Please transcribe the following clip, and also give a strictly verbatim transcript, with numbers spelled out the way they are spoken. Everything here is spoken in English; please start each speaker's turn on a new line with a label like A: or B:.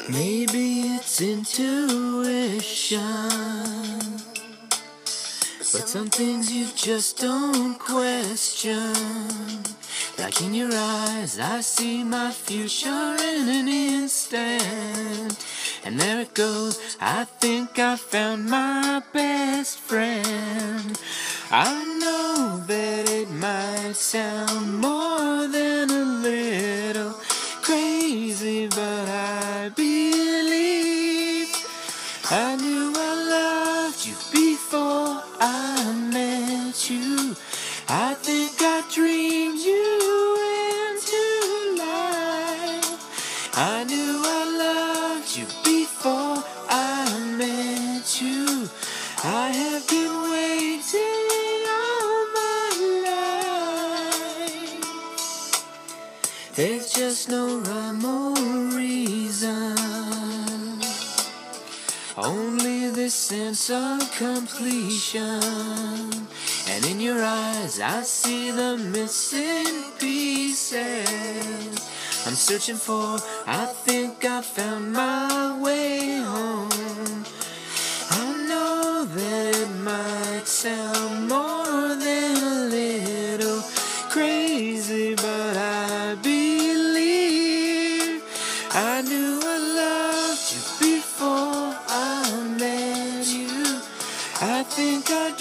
A: Maybe it's intuition, but some things you just don't question. Like in your eyes, I see my future in an instant. And there it goes, I think I found my best friend. I know that it might sound more than a little crazy, but I believe I knew I loved you before I met you. I think I dreamed you into life. I knew I loved you before I met you. I have been waiting all my life. There's just no rhyme or reason, only this sense of completion. And in your eyes I see the missing pieces I'm searching for. I think I found my way home. I know that it might sound more than a little crazy, but I believe I knew I loved you before I met you. I think I